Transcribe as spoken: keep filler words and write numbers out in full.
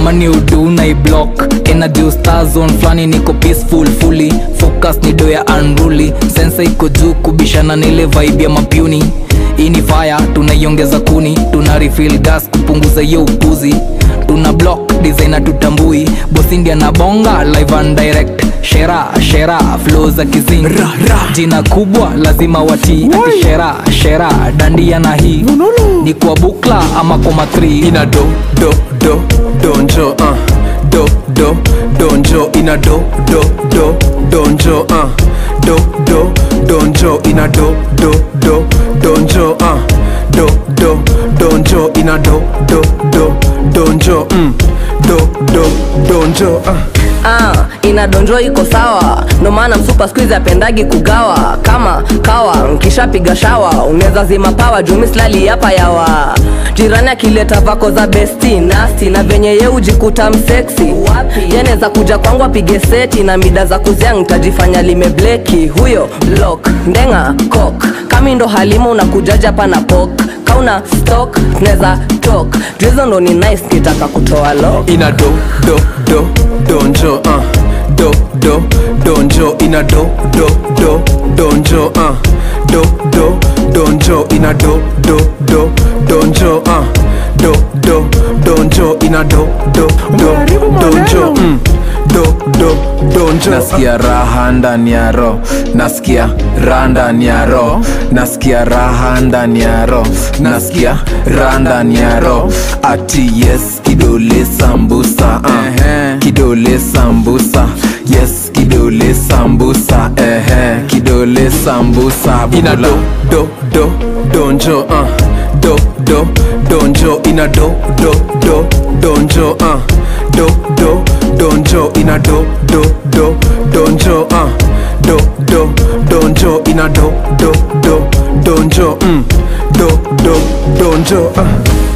mani udu na i-block. Energy star zone flani niko peaceful fully. Focus ni do ya unruly. Sense iko juu kubishana nile vibe ya mapuni. Ini fire tunaiongeza kuni. Tuna refill gas kupunguza yo upuzi. Tuna block designer tutambui. Boss India na bonga live and direct. Shera, shera, flow za kizing. Jina kubwa lazima wati. Ati shera, shera, dandia na hii. Ni kwa bukla ama kwa matri. Ina do, do, do, donjo uh. Do, do, donjo. Ina do, do, do, donjo uh. Do, do, donjo. Ina do, do, do, donjo uh. Do, do, donjo. Ina do, do, do, donjo mm. Do, do, donjo uh. Ah, ina donjo iko sawa. No maana msupa squeeze apendagi kugawa. Kama kawa, nkisha piga shawa uneza zima power, jumi slali hapa yawa. Jirani akileta vako za besti nasty. Na venye ye ujikuta msexy. Yeneza kuja kwangu apige seti. Na mida za kuziang tajifanya limebleki. Huyo block, ndenga cock. Kami ndo halima unakujaja pa na pok. Kauna stock, neza talk. Drizo ndo ni nice kitaka kutoa lock. Ina do, do, do, donjo uh. Do, do, donjo. Ina do, do, do, donjo uh. Do, do, donjo. Ina do, do, do, donjo uh. Do, do, donjo. Ina do, do, do, donjo mm. Do, do, donjo. Nasikia raha ndani ya roho. Nasikia raha ndani ya roho. Nasikia raha ndani ya roho. Nasikia raha ndani ya roho. Ati yes kidole sambusa uh. Kidole sambusa. Yes kidole sambusa eh kidole sambusa. Ina do, do, do, donjo uh. Do, do, donjo. Ina do, do, do, donjo uh. Do, do, donjo. Ina do, do, do, donjo uh. Do, do, donjo. Ina do, do, do, donjo mm. Do, do, donjo uh.